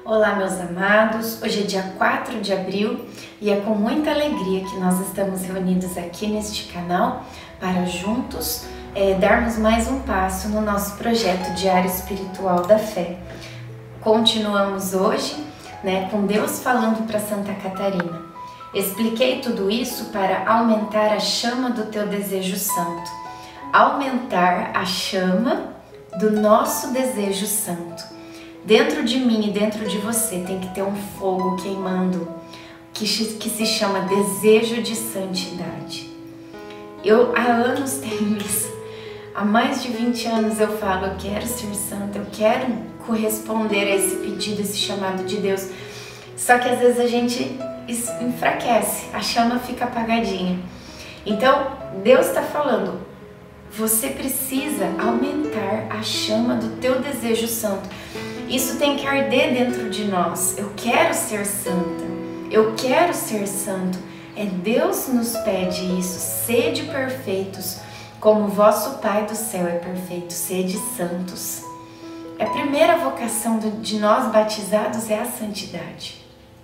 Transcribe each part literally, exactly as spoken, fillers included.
Olá, meus amados, hoje é dia quatro de abril e é com muita alegria que nós estamos reunidos aqui neste canal para juntos é, darmos mais um passo no nosso projeto Diário Espiritual da Fé. Continuamos hoje né, com Deus falando para Santa Catarina. Expliquei tudo isso para aumentar a chama do teu desejo santo, aumentar a chama do nosso desejo santo. Dentro de mim e dentro de você tem que ter um fogo queimando que, que se chama desejo de santidade. Eu há anos tenho isso, há mais de vinte anos eu falo, eu quero ser santa, eu quero corresponder a esse pedido, esse chamado de Deus. Só que às vezes a gente enfraquece, a chama fica apagadinha. Então Deus está falando, você precisa aumentar a chama do teu desejo santo. Isso tem que arder dentro de nós. Eu quero ser santa, eu quero ser santo. É Deus nos pede isso, sede perfeitos, como vosso Pai do céu é perfeito, sede santos. A primeira vocação de nós batizados é a santidade.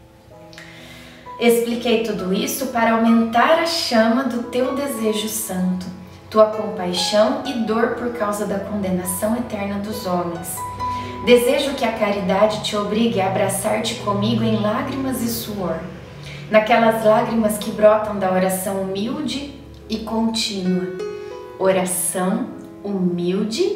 Expliquei tudo isso para aumentar a chama do teu desejo santo, tua compaixão e dor por causa da condenação eterna dos homens. Desejo que a caridade te obrigue a abraçar-te comigo em lágrimas e suor, naquelas lágrimas que brotam da oração humilde e contínua. Oração humilde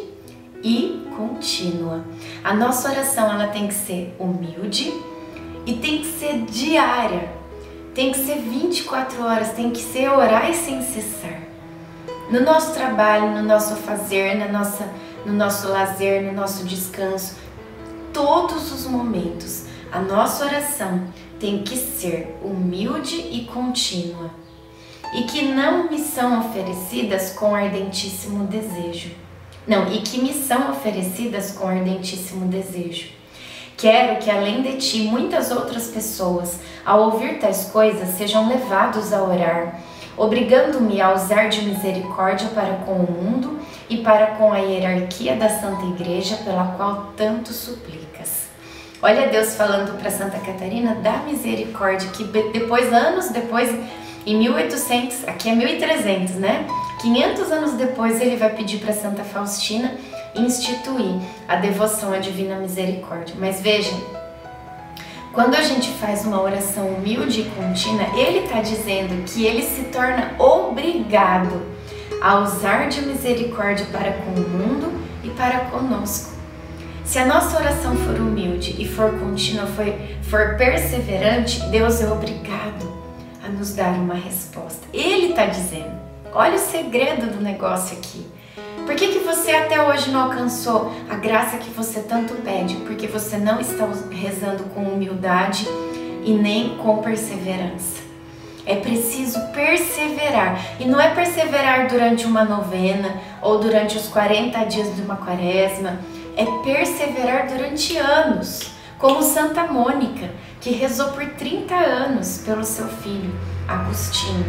e contínua. A nossa oração ela tem que ser humilde e tem que ser diária, tem que ser vinte e quatro horas, tem que ser orar e sem cessar. No nosso trabalho, no nosso fazer, na nossa, no nosso lazer, no nosso descanso, todos os momentos, a nossa oração tem que ser humilde e contínua e que não me são oferecidas com ardentíssimo desejo. Não, e que me são oferecidas com ardentíssimo desejo. Quero que além de ti, muitas outras pessoas, ao ouvir tais coisas, sejam levados a orar, obrigando-me a usar de misericórdia para com o mundo e para com a hierarquia da Santa Igreja, pela qual tanto suplicas. Olha Deus falando para Santa Catarina da misericórdia, que depois, anos depois, em mil e oitocentos, aqui é mil e trezentos, né? quinhentos anos depois ele vai pedir para Santa Faustina instituir a devoção à Divina Misericórdia. Mas vejam, quando a gente faz uma oração humilde e contínua, ele está dizendo que ele se torna obrigado a usar de misericórdia para com o mundo e para conosco. Se a nossa oração for humilde e for contínua, for, for perseverante, Deus é obrigado a nos dar uma resposta. Ele está dizendo, olha o segredo do negócio aqui. Por que que você até hoje não alcançou a graça que você tanto pede? Porque você não está rezando com humildade e nem com perseverança. É preciso perseverar. E não é perseverar durante uma novena ou durante os quarenta dias de uma quaresma. É perseverar durante anos, como Santa Mônica, que rezou por trinta anos pelo seu filho, Agostinho.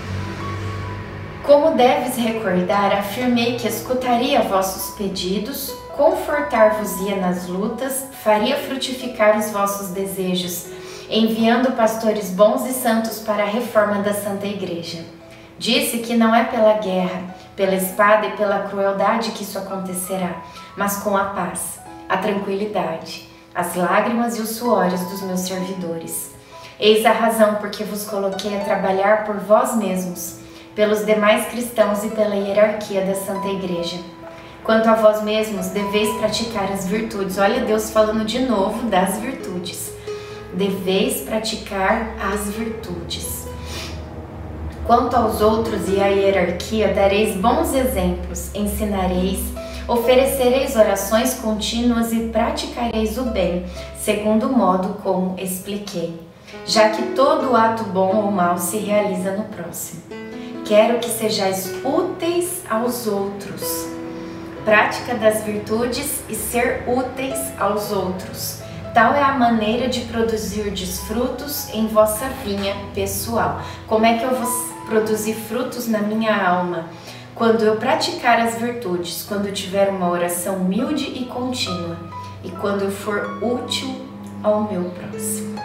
Como deves recordar, afirmei que escutaria vossos pedidos, confortar-vos-ia nas lutas, faria frutificar os vossos desejos, enviando pastores bons e santos para a reforma da Santa Igreja. Disse que não é pela guerra, pela espada e pela crueldade que isso acontecerá, mas com a paz, a tranquilidade, as lágrimas e os suores dos meus servidores. Eis a razão por que vos coloquei a trabalhar por vós mesmos, pelos demais cristãos e pela hierarquia da Santa Igreja. Quanto a vós mesmos, deveis praticar as virtudes. Olha Deus falando de novo das virtudes. Deveis praticar as virtudes. Quanto aos outros e à hierarquia, dareis bons exemplos, ensinareis, oferecereis orações contínuas e praticareis o bem, segundo o modo como expliquei, já que todo ato bom ou mau se realiza no próximo. Quero que sejais úteis aos outros. Prática das virtudes e ser úteis aos outros. Tal é a maneira de produzir frutos em vossa vinha pessoal. Como é que eu vou produzir frutos na minha alma? Quando eu praticar as virtudes, quando eu tiver uma oração humilde e contínua, e quando eu for útil ao meu próximo.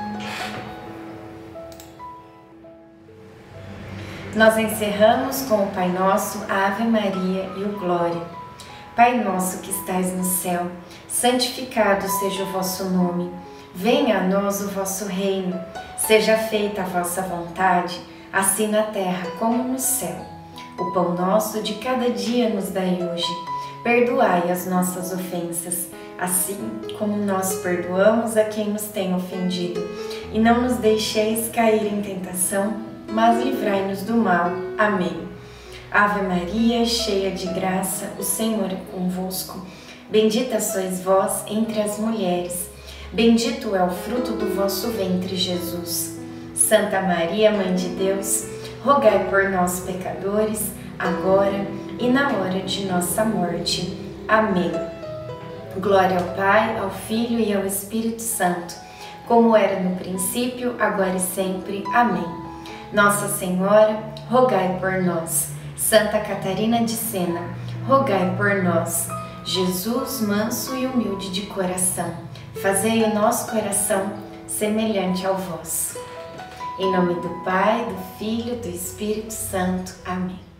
Nós encerramos com o Pai Nosso, a Ave Maria e o Glória. Pai nosso que estais no céu, santificado seja o vosso nome. Venha a nós o vosso reino. Seja feita a vossa vontade, assim na terra como no céu. O pão nosso de cada dia nos dai hoje. Perdoai as nossas ofensas, assim como nós perdoamos a quem nos tem ofendido. E não nos deixeis cair em tentação, mas livrai-nos do mal. Amém. Ave Maria, cheia de graça, o Senhor é convosco. Bendita sois vós entre as mulheres. Bendito é o fruto do vosso ventre, Jesus. Santa Maria, Mãe de Deus, rogai por nós, pecadores, agora e na hora de nossa morte. Amém. Glória ao Pai, ao Filho e ao Espírito Santo, como era no princípio, agora e sempre. Amém. Nossa Senhora, rogai por nós. Santa Catarina de Sena, rogai por nós. Jesus, manso e humilde de coração, fazei o nosso coração semelhante ao vosso. Em nome do Pai, do Filho e do Espírito Santo. Amém.